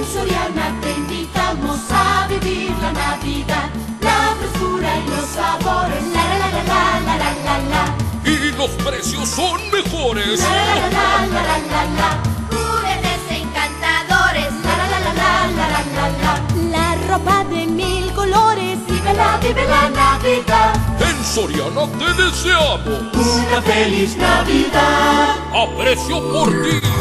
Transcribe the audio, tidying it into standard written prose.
En Soriana te invitamos a vivir la Navidad, la frescura y los sabores, la la la la la la la la. Y los precios son mejores, la la la la la la la la. Juguetes encantadores, la la la la la la la la. La ropa de 1000 colores, vive la Navidad. en Soriana te deseamos Una feliz Navidad. aprecio por ti.